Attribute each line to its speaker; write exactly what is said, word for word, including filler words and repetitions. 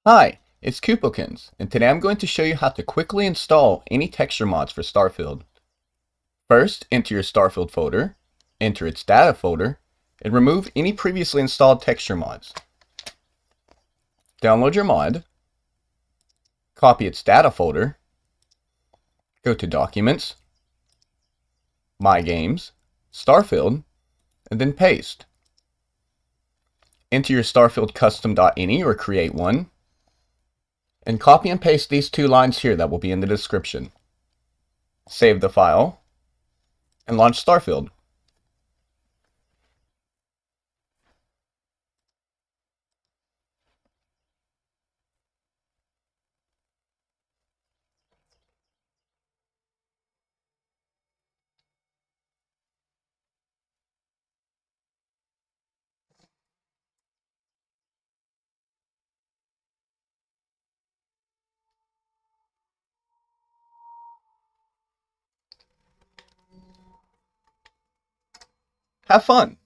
Speaker 1: Hi, it's Kupokins, and today I'm going to show you how to quickly install any texture mods for Starfield. First, enter your Starfield folder, enter its data folder, and remove any previously installed texture mods. Download your mod, copy its data folder, go to Documents, My Games, Starfield, and then paste. Enter your Starfield custom.ini or create one, and copy and paste these two lines here that will be in the description. Save the file, and launch Starfield. Have fun!